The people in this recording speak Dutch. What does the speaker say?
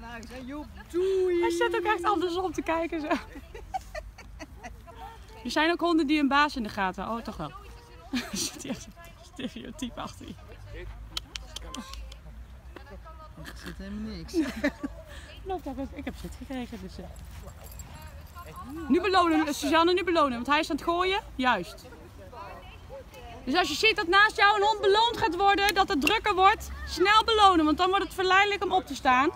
Hij zit ook echt andersom te kijken zo. Er zijn ook honden die een baas in de gaten. Oh, toch wel. Er zit hier echt een stereotype achter je. Er zit helemaal niks. Ik heb zit gekregen. Dus, nu belonen, Suzanne, nu belonen. Want hij is aan het gooien. Juist. Dus als je ziet dat naast jou een hond beloond gaat worden, dat het drukker wordt, snel belonen. Want dan wordt het verleidelijk om op te staan.